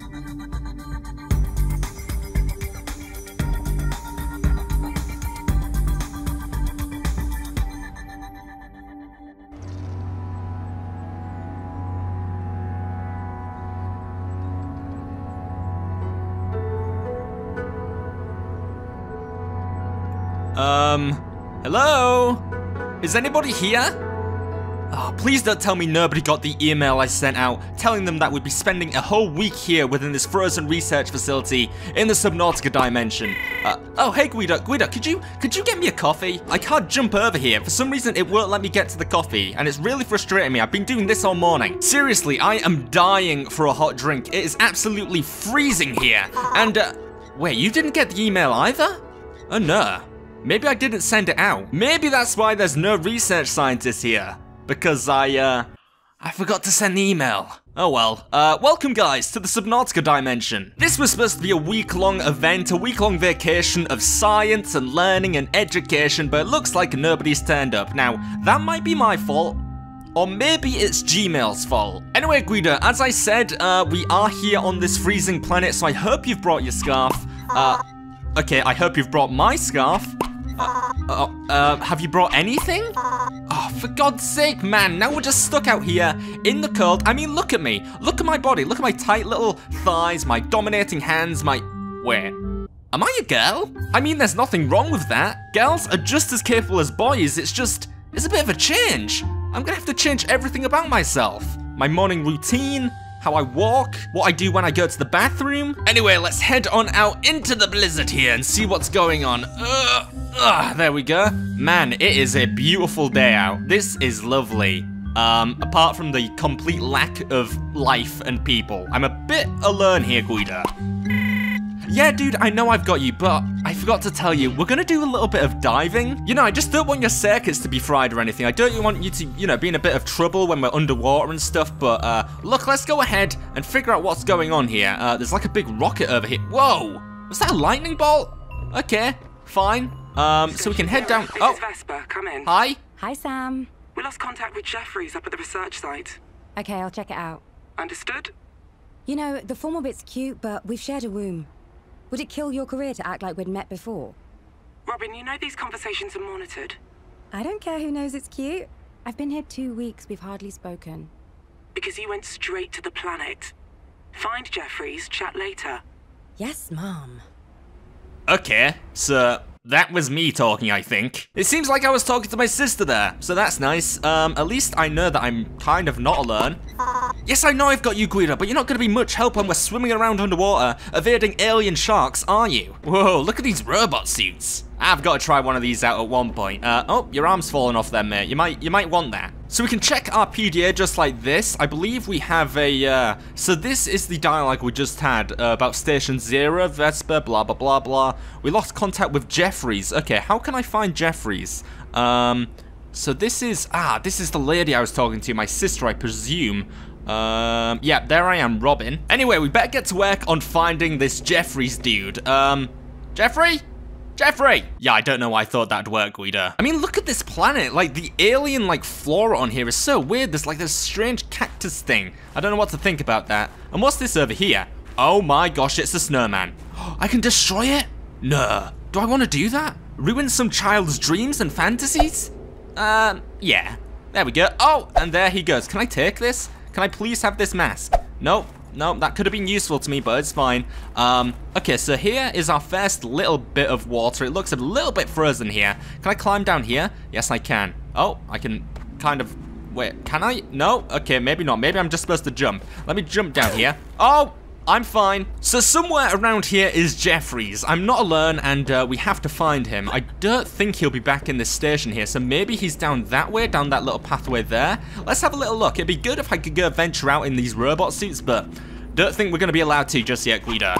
Hello? Is anybody here? Oh, please don't tell me nobody got the email I sent out telling them that we'd be spending a whole week here within this frozen research facility in the Subnautica dimension. Oh, hey Guido, could you get me a coffee? I can't jump over here. For some reason, it won't let me get to the coffee, and it's really frustrating me. I've been doing this all morning. Seriously, I am dying for a hot drink. It is absolutely freezing here. And, wait, you didn't get the email either? Oh no. Maybe I didn't send it out. Maybe that's why there's no research scientists here. Because I forgot to send the email. Oh well. Welcome guys to the Subnautica dimension. This was supposed to be a week-long event, a week-long vacation of science and learning and education, but it looks like nobody's turned up. Now, that might be my fault. Or maybe it's Gmail's fault. Anyway, Guido, as I said, we are here on this freezing planet, so I hope you've brought your scarf. Okay, I hope you've brought my scarf. Have you brought anything? Oh, for God's sake, man, now we're just stuck out here in the cold. I mean, look at me. Look at my body. Look at my tight little thighs, my dominating hands, my... Wait, am I a girl? I mean, there's nothing wrong with that. Girls are just as capable as boys. It's a bit of a change. I'm gonna have to change everything about myself. My morning routine, how I walk, what I do when I go to the bathroom. Anyway, let's head on out into the blizzard here and see what's going on. There we go. Man, it is a beautiful day out. This is lovely. Apart from the complete lack of life and people. I'm a bit alone here, Guido. Yeah, dude, I know I've got you, but I forgot to tell you, we're gonna do a little bit of diving. You know, I just don't want your circuits to be fried or anything. I don't want you to, you know, be in a bit of trouble when we're underwater and stuff, but, look, let's go ahead and figure out what's going on here. There's like a big rocket over here. Whoa! Was that a lightning bolt? Okay, fine. So we can head down. This is Vesper, come in. Hi. Hi, Sam. We lost contact with Jeffries up at the research site. Okay, I'll check it out. Understood? You know, the formal bit's cute, but we've shared a room. Would it kill your career to act like we'd met before? Robin, you know these conversations are monitored. I don't care who knows it's cute. I've been here 2 weeks, we've hardly spoken. Because you went straight to the planet. Find Jeffries, chat later. Yes, Mom. Okay, so that was me talking, I think. It seems like I was talking to my sister there, so that's nice. At least I know that I'm kind of not alone. Yes, I know I've got you, Guido, but you're not going to be much help when we're swimming around underwater, evading alien sharks, are you? Whoa, look at these robot suits. I've got to try one of these out at one point. Oh, your arm's falling off there, mate. You might want that. So we can check our PDA just like this. I believe we have a, so this is the dialogue we just had about Station Zero, Vesper, blah, blah, blah, blah. We lost contact with Jeffries. Okay, how can I find Jeffries? So this is the lady I was talking to, my sister, I presume. Yeah, there I am, Robin. Anyway, we better get to work on finding this Jeffries dude. Jeffrey? Jeffrey! Yeah, I don't know why I thought that'd work, Guido. I mean, look at this planet. Like, the alien, like, flora on here is so weird. There's, like, this strange cactus thing. I don't know what to think about that. And what's this over here? Oh my gosh, it's a snowman. I can destroy it? No. Do I want to do that? Ruin some child's dreams and fantasies? Yeah. There we go. Oh, and there he goes. Can I take this? Can I please have this mask? Nope. No, that could have been useful to me, but it's fine. Okay, so here is our first little bit of water. It looks a little bit frozen here. Can I climb down here? Yes, I can. Oh, I can kind of... Wait, can I? No? Okay, maybe not. Maybe I'm just supposed to jump. Let me jump down here. Oh! I'm fine. So somewhere around here is Jeffries. I'm not alone, and we have to find him. I don't think he'll be back in this station here, so maybe he's down that way, down that little pathway there. Let's have a little look. It'd be good if I could go venture out in these robot suits, but don't think we're going to be allowed to just yet, Guido.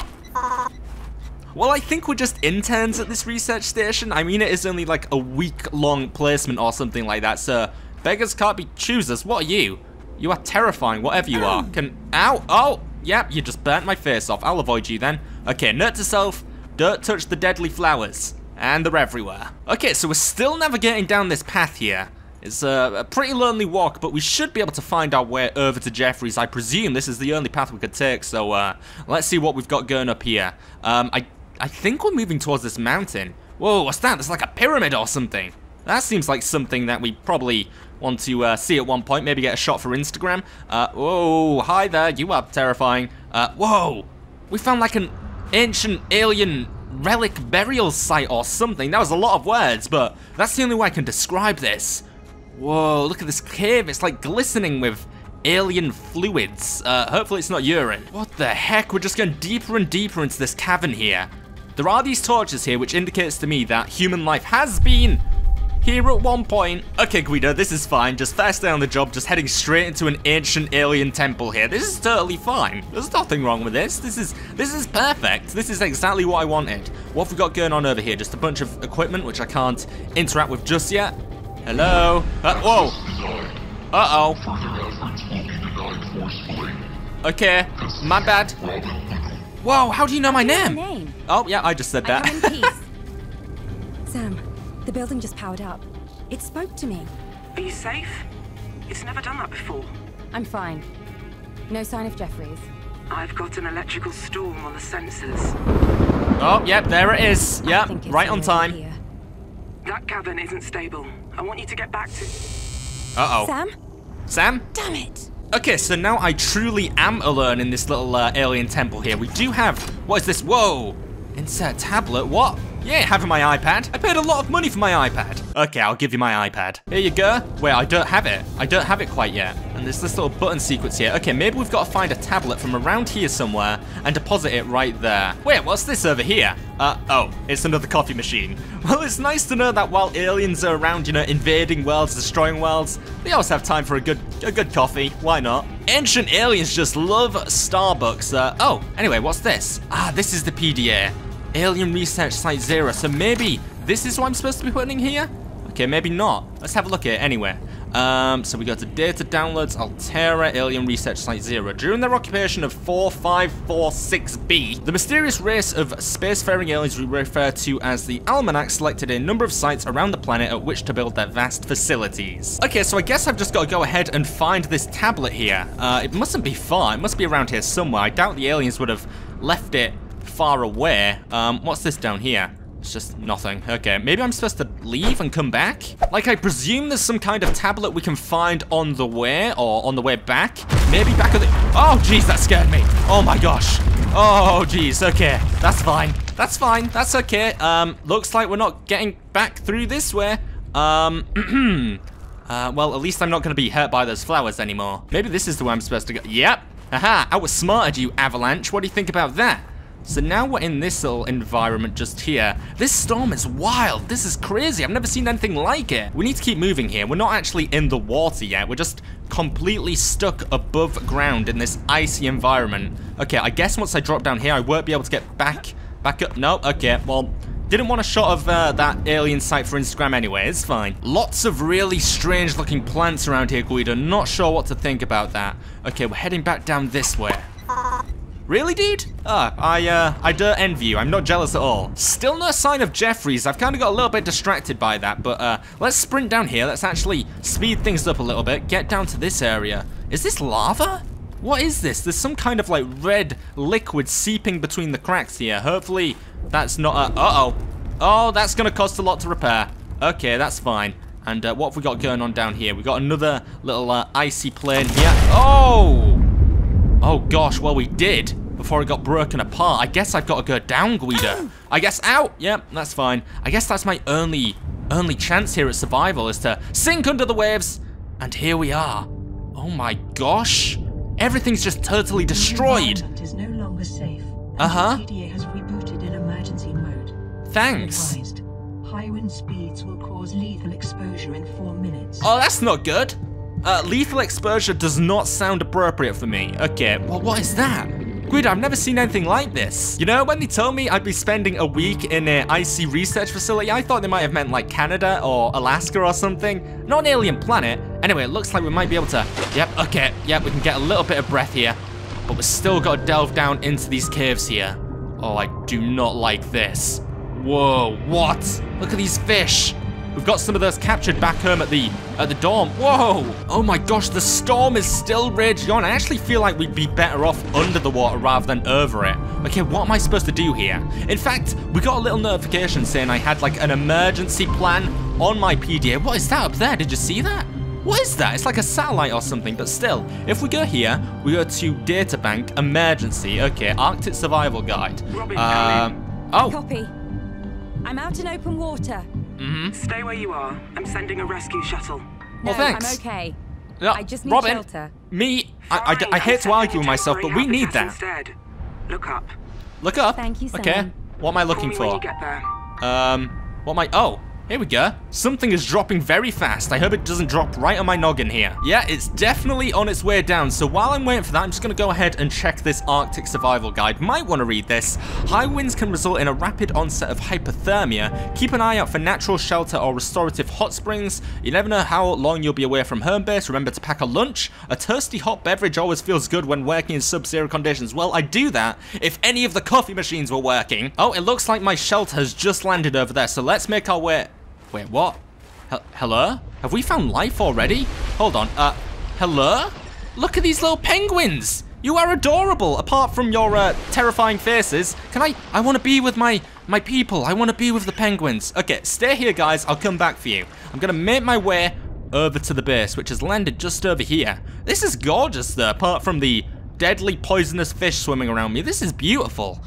Well, I think we're just interns at this research station. I mean, it is only like a week-long placement or something like that, so beggars can't be choosers. What are you? You are terrifying, whatever you are. Ow! Oh! Yep, you just burnt my face off. I'll avoid you then. Okay, note to self, don't touch the deadly flowers. And they're everywhere. Okay, so we're still navigating down this path here. It's a pretty lonely walk, but we should be able to find our way over to Jeffries. I presume this is the only path we could take, so let's see what we've got going up here. I think we're moving towards this mountain. Whoa, what's that? There's like a pyramid or something. That seems like something that we probably want to see at one point. Maybe get a shot for Instagram. Whoa, hi there. You are terrifying. Whoa, we found like an ancient alien relic burial site or something. That was a lot of words, but that's the only way I can describe this. Whoa, look at this cave. It's like glistening with alien fluids. Hopefully it's not urine. What the heck? We're just going deeper and deeper into this cavern here. There are these torches here, which indicates to me that human life has been here at one point. Okay, Guido, this is fine. Just first day on the job, just heading straight into an ancient alien temple here. This is totally fine. There's nothing wrong with this. This is perfect. This is exactly what I wanted. What have we got going on over here? Just a bunch of equipment, which I can't interact with just yet. Hello? Whoa. Uh-oh. Okay, my bad. Whoa, how do you know my name? Oh, yeah, I just said that. I come in peace. Sam, the building just powered up. It spoke to me. Are you safe? It's never done that before. I'm fine. No sign of Jeffries. I've got an electrical storm on the sensors. Oh, yep, there it is. Yep, right on time. Here. That cavern isn't stable. I want you to get back to... Uh-oh. Sam? Sam? Damn it! Okay, so now I truly am alone in this little alien temple here. We do have... What is this? Whoa! Insert tablet? What? Yeah, having my iPad. I paid a lot of money for my iPad. Okay, I'll give you my iPad. Here you go. Wait, I don't have it. I don't have it quite yet. And there's this little button sequence here. Okay, maybe we've got to find a tablet from around here somewhere and deposit it right there. Wait, what's this over here? Oh, it's another coffee machine. Well, it's nice to know that while aliens are around, you know, invading worlds, destroying worlds, they always have time for a good coffee. Why not? Ancient aliens just love Starbucks. Oh, anyway, what's this? Ah, this is the PDA. Alien Research Site 0. So maybe this is what I'm supposed to be putting in here? Okay, maybe not. Let's have a look at it anyway. So we go to Data Downloads, Altera, Alien Research Site 0. During their occupation of 4546b, the mysterious race of spacefaring aliens we refer to as the Almanac selected a number of sites around the planet at which to build their vast facilities. Okay, so I guess I've just got to go ahead and find this tablet here. It mustn't be far. It must be around here somewhere. I doubt the aliens would have left it far away. What's this down here? It's just nothing. Okay, maybe I'm supposed to leave and come back? Like, I presume there's some kind of tablet we can find on the way, or on the way back. Maybe back at the... Oh, jeez, that scared me. Oh, my gosh. Oh, jeez, okay. That's fine. That's fine. That's okay. Looks like we're not getting back through this way. Well, at least I'm not going to be hurt by those flowers anymore. Maybe this is the way I'm supposed to go. Yep. Aha, I was smarted, you avalanche. What do you think about that? So now we're in this little environment just here. This storm is wild. This is crazy. I've never seen anything like it. We need to keep moving here. We're not actually in the water yet. We're just completely stuck above ground in this icy environment. Okay, I guess once I drop down here, I won't be able to get back up. No, okay, well, didn't want a shot of that alien site for Instagram anyway. It's fine. Lots of really strange looking plants around here, Guido. Not sure what to think about that. Okay, we're heading back down this way. Really, dude? I don't envy you. I'm not jealous at all. Still no sign of Jeffries. I've kind of got a little bit distracted by that, but let's sprint down here. Let's actually speed things up a little bit. Get down to this area. Is this lava? What is this? There's some kind of like red liquid seeping between the cracks here. Hopefully that's not a... Uh-oh. Oh, that's going to cost a lot to repair. Okay, that's fine. And what have we got going on down here? We got another little icy plane here. Oh! Oh gosh, well we did before it got broken apart. I guess I've got to go down, Guido. I guess out. Yep, that's fine. I guess that's my only chance here at survival is to sink under the waves. And here we are. Oh my gosh. Everything's just totally destroyed. The environment is no longer safe. Uh-huh. The PDA has rebooted in emergency mode. Thanks. Advised, high wind speeds will cause lethal exposure in 4 minutes. Oh, that's not good. Lethal exposure does not sound appropriate for me. Okay, well, what is that? Guido, I've never seen anything like this. You know, when they told me I'd be spending a week in an icy research facility, I thought they might have meant like Canada or Alaska or something. Not an alien planet. Anyway, it looks like we might be able to... Yep, okay, yep, we can get a little bit of breath here. But we've still got to delve down into these caves here. Oh, I do not like this. Whoa, what? Look at these fish. we've got some of those captured back home at the dorm. Whoa! Oh my gosh, the storm is still raging on. I actually feel like we'd be better off under the water rather than over it. Okay, what am I supposed to do here? In fact, we got a little notification saying I had like an emergency plan on my PDA. What is that up there? Did you see that? What is that? It's like a satellite or something, but still. If we go here, we go to Databank, Emergency. Okay, Arctic Survival Guide. Robin, Oh, Copy. I'm out in open water. stay where you are. I'm sending a rescue shuttle. No, well, thanks. I'm okay. No, I just need Robin, shelter. me, Fine, I hate to I'm argue with sending myself, a but we need temporary that. habitat instead. Look up. Look up. Thank you, Okay, Sam. what am I Call looking me when for? you get there. What am I, oh. Here we go. Something is dropping very fast. I hope it doesn't drop right on my noggin here. Yeah, it's definitely on its way down. So while I'm waiting for that, I'm just going to go ahead and check this Arctic Survival Guide. Might want to read this. High winds can result in a rapid onset of hypothermia. Keep an eye out for natural shelter or restorative hot springs. You never know how long you'll be away from home base. Remember to pack a lunch. A toasty hot beverage always feels good when working in sub-zero conditions. Well, I'd do that if any of the coffee machines were working. Oh, it looks like my shelter has just landed over there. So let's make our way... Wait, what? Hello? Have we found life already? Hold on, hello? Look at these little penguins! You are adorable, apart from your, terrifying faces. I want to be with my people. I want to be with the penguins. Okay, stay here, guys. I'll come back for you. I'm gonna make my way over to the base, which has landed just over here. This is gorgeous, though, apart from the deadly poisonous fish swimming around me. This is beautiful.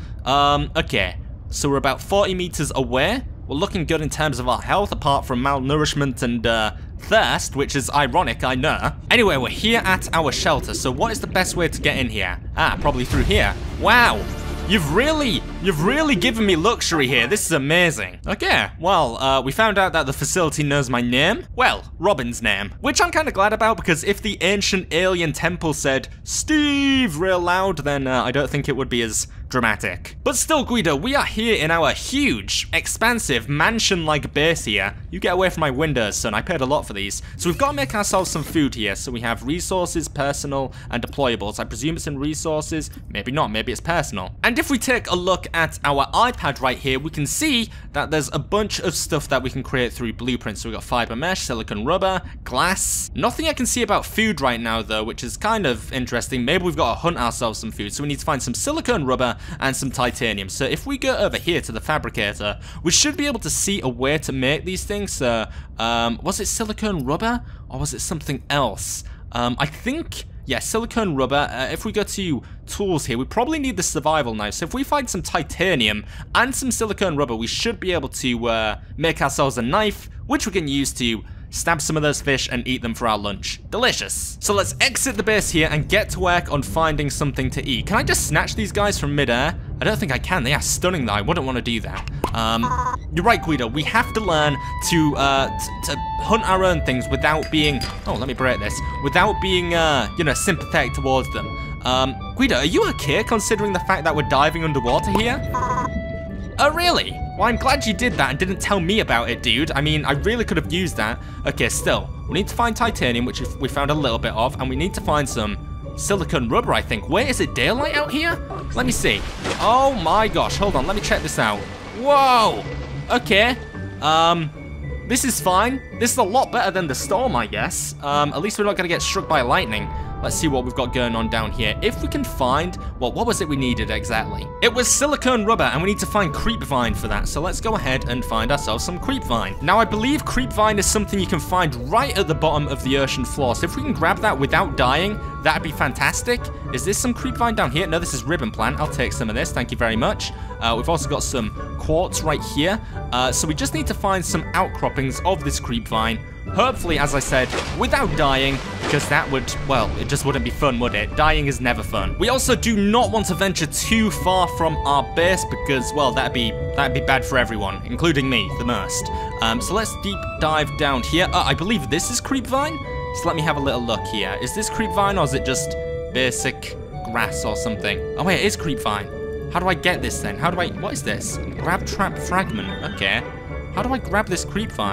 Okay. So we're about 40 meters away. We're looking good in terms of our health, apart from malnourishment and thirst, which is ironic, I know. Anyway, we're here at our shelter, so what is the best way to get in here? Ah, probably through here. Wow, you've really given me luxury here. This is amazing. Okay, well, we found out that the facility knows my name. Well, Robin's name, which I'm kind of glad about, because if the ancient alien temple said Steve real loud, then I don't think it would be as dramatic. But still, Guido, we are here in our huge, expansive, mansion-like base here. You get away from my windows, son. I paid a lot for these. So we've got to make ourselves some food here. So we have resources, personal, and deployables. I presume it's in resources. Maybe not. Maybe it's personal. And if we take a look at our iPad right here, we can see that there's a bunch of stuff that we can create through blueprints. So we've got fiber mesh, silicon rubber, glass. Nothing I can see about food right now, though, which is kind of interesting. Maybe we've got to hunt ourselves some food. So we need to find some silicon rubber and some titanium. So if we go over here to the fabricator, we should be able to see a way to make these things. So, was it silicone rubber or was it something else? I think, yeah, silicone rubber. If we go to tools here, we probably need the survival knife. So if we find some titanium and some silicone rubber, we should be able to make ourselves a knife, which we can use to stab some of those fish and eat them for our lunch. Delicious. So let's exit the base here and get to work on finding something to eat. Can I just snatch these guys from midair? I don't think I can. They are stunning, though. I wouldn't want to do that. You're right, Guido. We have to learn to hunt our own things without being... Oh, let me break this. Without being, you know, sympathetic towards them. Guido, are you okay considering the fact that we're diving underwater here? Oh, really? Well, I'm glad you did that and didn't tell me about it, dude. I mean, I really could have used that. Okay, still, we need to find titanium, which we found a little bit of, and we need to find some silicone rubber, I think. Wait, is it daylight out here? Let me see. Oh my gosh, hold on, let me check this out. Whoa! Okay, this is fine. This is a lot better than the storm, I guess. At least we're not gonna get struck by lightning. Let's see what we've got going on down here. If we can find, well, what was it we needed exactly? It was silicone rubber, and we need to find creepvine for that. So let's go ahead and find ourselves some creepvine. Now, I believe creepvine is something you can find right at the bottom of the ocean floor. So if we can grab that without dying, that'd be fantastic. Is this some creepvine down here? No, this is ribbon plant. I'll take some of this. Thank you very much. We've also got some quartz right here. So we just need to find some outcroppings of this creepvine. Hopefully, as I said, without dying, because that would, well, it just wouldn't be fun, would it? Dying is never fun. We also do not want to venture too far from our base because, well, that'd be bad for everyone, including me, the most. So let's deep dive down here. I believe this is creepvine. So let me have a little look here. Is this creepvine or is it just basic grass or something? Oh wait, it is creepvine. How do I get this then? What is this? Grab trap fragment. Okay. How do I grab this creepvine?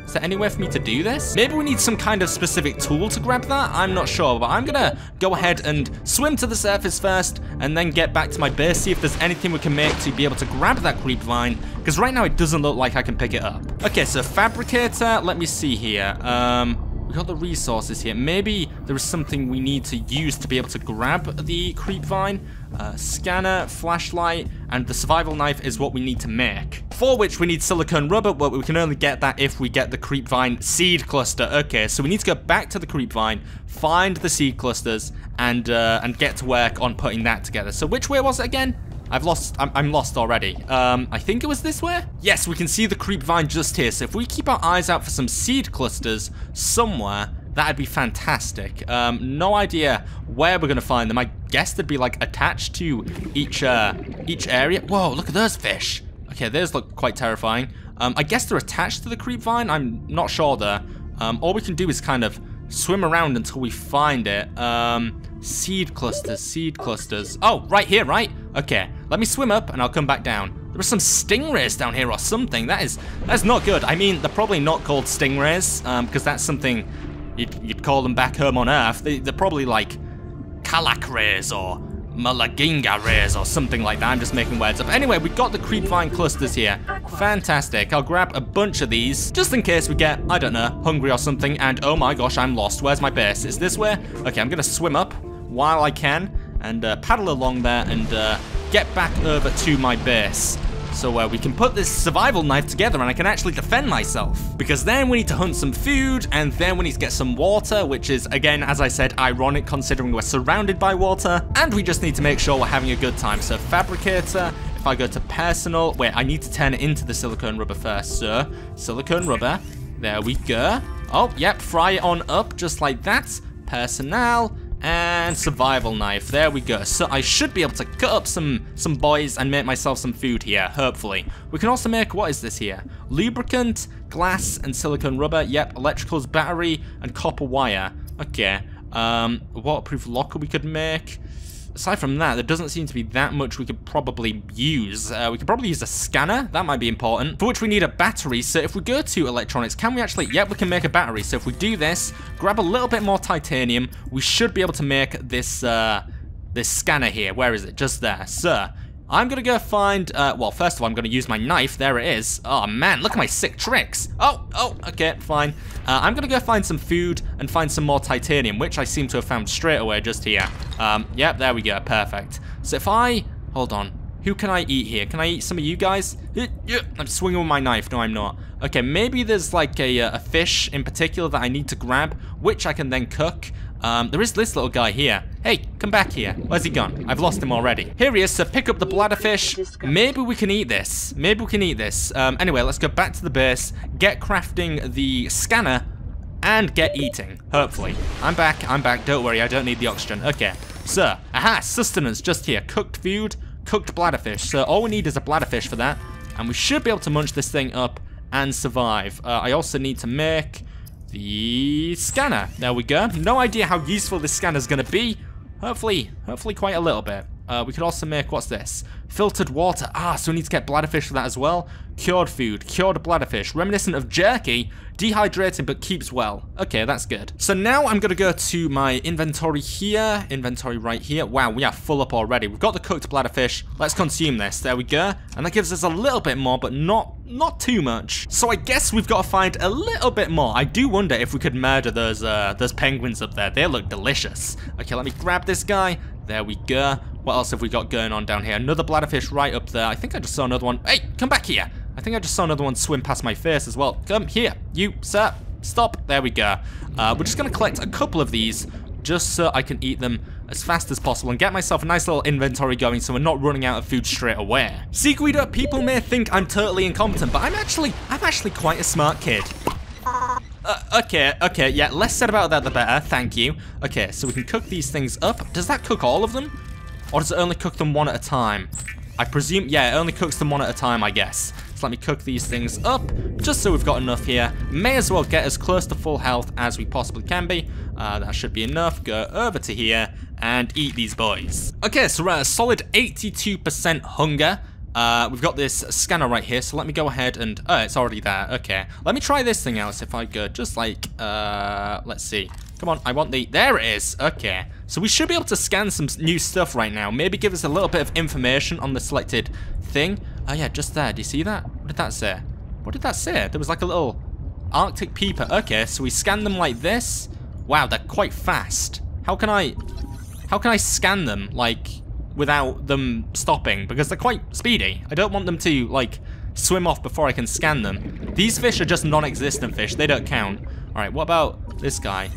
Is there anywhere for me to do this? Maybe we need some kind of specific tool to grab that? I'm not sure, but I'm gonna go ahead and swim to the surface first and then get back to my base, see if there's anything we can make to be able to grab that creep vine, because right now it doesn't look like I can pick it up. Okay, so fabricator, let me see here. We got the resources here. Maybe there is something we need to use to be able to grab the creep vine. Scanner, flashlight, and the survival knife is what we need to make. For which we need silicone rubber, but we can only get that if we get the creep vine seed cluster. Okay, so we need to go back to the creep vine, find the seed clusters, and get to work on putting that together. So which way was it again? I'm lost already. I think it was this way? Yes, we can see the creep vine just here. So if we keep our eyes out for some seed clusters somewhere, that'd be fantastic. No idea where we're gonna find them. I guess they'd be like attached to each area. Whoa, look at those fish. Okay, those look quite terrifying. I guess they're attached to the creep vine. I'm not sure there. All we can do is kind of swim around until we find it. Seed clusters, seed clusters. Oh, right here, right? Okay, let me swim up and I'll come back down. There are some stingrays down here or something. That's not good. I mean, they're probably not called stingrays, because that's something you'd call them back home on Earth. They're probably like Kalak rays or Malaginga rays or something like that. I'm just making words up. Anyway, we got the creep vine clusters here. Fantastic. I'll grab a bunch of these just in case we get, I don't know, hungry or something. And oh my gosh, I'm lost. Where's my base? It's this way? Okay, I'm gonna swim up while I can and paddle along there and get back over to my base. So we can put this survival knife together and I can actually defend myself. Because then we need to hunt some food, and then we need to get some water, which is, again, as I said, ironic considering we're surrounded by water. And we just need to make sure we're having a good time. So fabricator, if I go to personal, wait, I need to turn it into the silicone rubber first. So silicone rubber, there we go. Oh, yep, fry it on up just like that. Personnel. And survival knife, there we go. So I should be able to cut up some boys and make myself some food here, hopefully. We can also make, what is this here? Lubricant, glass, and silicone rubber. Yep, electricals, battery, and copper wire. Okay, waterproof locker we could make. Aside from that, there doesn't seem to be that much we could probably use. We could probably use a scanner. That might be important. For which we need a battery. So if we go to electronics, can we actually... Yep, we can make a battery. So if we do this, grab a little bit more titanium, we should be able to make this, this scanner here. Where is it? Just there. So I'm going to go find... well, first of all, I'm going to use my knife. There it is. Oh, man, look at my sick tricks. Oh, okay, fine. I'm going to go find some food and find some more titanium, which I seem to have found straight away just here. Yep, there we go. Perfect. So if I... Hold on. Who can I eat here? Can I eat some of you guys? I'm swinging with my knife. No, I'm not. Okay, maybe there's like a fish in particular that I need to grab, which I can then cook. There is this little guy here. Hey, come back here. Where's he gone? I've lost him already. Here he is, so pick up the bladderfish. Maybe we can eat this. Maybe we can eat this. Anyway, let's go back to the base, get crafting the scanner, and get eating, hopefully. I'm back, don't worry, I don't need the oxygen. Okay, so, aha, sustenance just here. Cooked food, cooked bladderfish. So all we need is a bladderfish for that, and we should be able to munch this thing up and survive. I also need to make... the scanner. There we go. No idea how useful this scanner is going to be. Hopefully quite a little bit. We could also make, what's this? Filtered water. Ah, so we need to get bladderfish for that as well. Cured food. Cured bladderfish. Reminiscent of jerky. Dehydrating but keeps well. Okay, that's good. So now I'm going to go to my inventory here. Inventory right here. Wow, we are full up already. We've got the cooked bladderfish. Let's consume this. There we go. And that gives us a little bit more, but not too much. So I guess we've got to find a little bit more. I do wonder if we could murder those penguins up there. They look delicious. Okay, let me grab this guy. There we go. What else have we got going on down here? Another bladderfish right up there. I think I just saw another one. Hey, come back here. I think I just saw another one swim past my face as well. Come here. You, sir. Stop. There we go. We're just going to collect a couple of these just so I can eat them as fast as possible and get myself a nice little inventory going so we're not running out of food straight away. See, Guido, people may think I'm totally incompetent, but I'm actually quite a smart kid. Okay, yeah, less said about that the better, thank you. Okay, so we can cook these things up. Does that cook all of them? Or does it only cook them one at a time? I presume, yeah, it only cooks them one at a time, I guess. So let me cook these things up, just so we've got enough here. May as well get as close to full health as we possibly can be. That should be enough. Go over to here and eat these boys. Okay, so we're at a solid 82% hunger. We've got this scanner right here, so let me go ahead and... Oh, it's already there. Okay. Let me try this thing out if I could. Just like, let's see. Come on, I want the... There it is. Okay. So we should be able to scan some new stuff right now. Maybe give us a little bit of information on the selected thing. Oh, yeah, just there. Do you see that? What did that say? What did that say? There was like a little Arctic peeper. Okay, so we scan them like this. Wow, they're quite fast. How can I scan them, like, without them stopping? Because they're quite speedy. I don't want them to, like, swim off before I can scan them. These fish are just non-existent fish. They don't count. All right, what about this guy?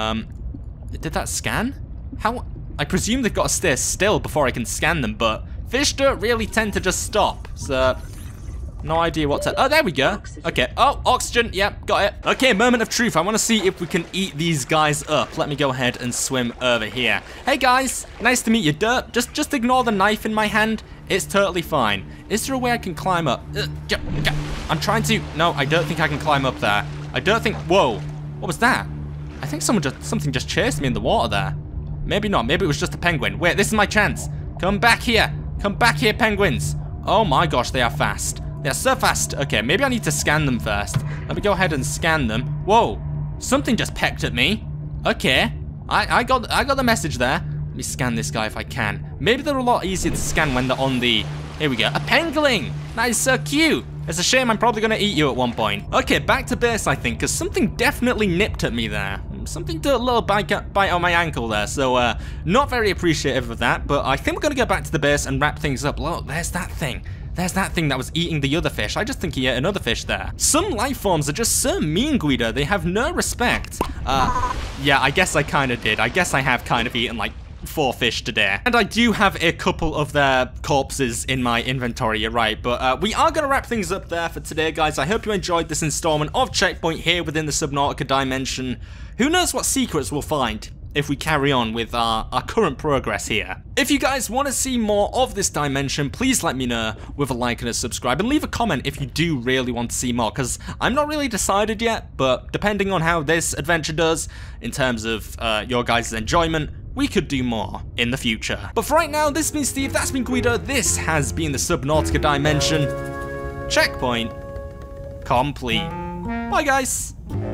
Did that scan? How? I presume they've got to stay still before I can scan them, but fish don't really tend to just stop. So, no idea what to... Oh, there we go. Okay. Oh, oxygen. Yep, got it. Okay, moment of truth. I want to see if we can eat these guys up. Let me go ahead and swim over here. Hey, guys. Nice to meet you. Dirt. Just ignore the knife in my hand. It's totally fine. Is there a way I can climb up? I'm trying to... No, I don't think I can climb up there. I don't think... Whoa. What was that? I think something just chased me in the water there. Maybe not. Maybe it was just a penguin. Wait, this is my chance. Come back here. Come back here, penguins. Oh my gosh, they are fast. They are so fast. Okay, maybe I need to scan them first. Let me go ahead and scan them. Whoa, something just pecked at me. Okay, I got the message there. Let me scan this guy if I can. Maybe they're a lot easier to scan when they're on the... Here we go. A pangolin. That is so cute. It's a shame I'm probably going to eat you at one point. Okay, back to base, I think, because something definitely nipped at me there. Something did a little bite on my ankle there, so not very appreciative of that, but I think we're going to go back to the base and wrap things up. Look, there's that thing. There's that thing that was eating the other fish. I just think he ate another fish there. Some life forms are just so mean, Guido. They have no respect. Yeah, I guess I kind of did. I guess I have kind of eaten, like, 4 fish today. And I do have a couple of their corpses in my inventory, you're right. But we are going to wrap things up there for today, guys. I hope you enjoyed this installment of Checkpoint here within the Subnautica dimension. Who knows what secrets we'll find if we carry on with our current progress here. If you guys want to see more of this dimension, please let me know with a like and a subscribe, and leave a comment if you do really want to see more, because I'm not really decided yet, but depending on how this adventure does in terms of your guys' enjoyment, we could do more in the future. But for right now, this has been Steve, that's been Guido, this has been the Subnautica dimension. Checkpoint complete. Bye, guys.